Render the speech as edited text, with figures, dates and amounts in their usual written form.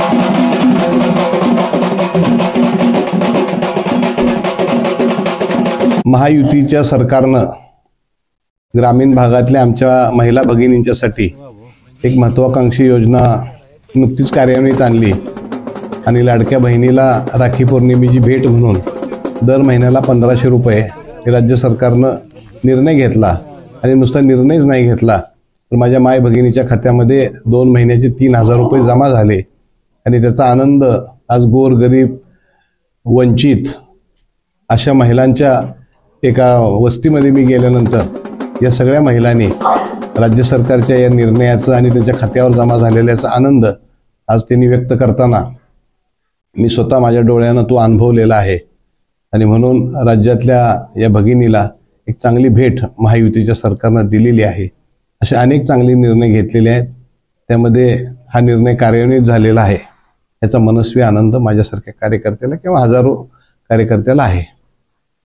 महायुतीच्या सरकारनं ग्रामीण भागातल्या आमच्या महिला भगिनींच्यासाठी एक महत्त्वाकांक्षी योजना नुकतीच कार्यान्वित आणली आणि लाडक्या बहिणीला राखी पौर्णिमेची भेट म्हणून दर महिन्याला 1500 रुपये हे राज्य सरकारनं निर्णय घेतला. आणि नुसता निर्णयच नाही घेतला तर माझ्या माय भगिनीच्या खात्यामध्ये 2 महिन्याचे 3000 रुपये जमा झाले. आणि त्याचा आनंद आज गोरगरीब वंचित अशा महिलांच्या एका वस्तीमध्ये मी गेल्यानंतर या सगळ्या महिलांनी राज्य सरकारच्या या निर्णयाचं आणि त्यांच्या खात्यावर जमा झालेल्याचा आनंद आज त्यांनी व्यक्त करताना मी स्वतः माझ्या डोळ्यानं तो अनुभवलेला आहे. आणि म्हणून राज्यातल्या या भगिनीला एक चांगली भेट महायुतीच्या सरकारनं दिलेली आहे. असे अनेक चांगले निर्णय घेतलेले आहेत. त्यामध्ये हा निर्णय कार्यान्वित झालेला आहे याचा मनस्वी आनंद माझ्यासारख्या कार्यकर्त्याला किंवा हजारो कार्यकर्त्याला आहे.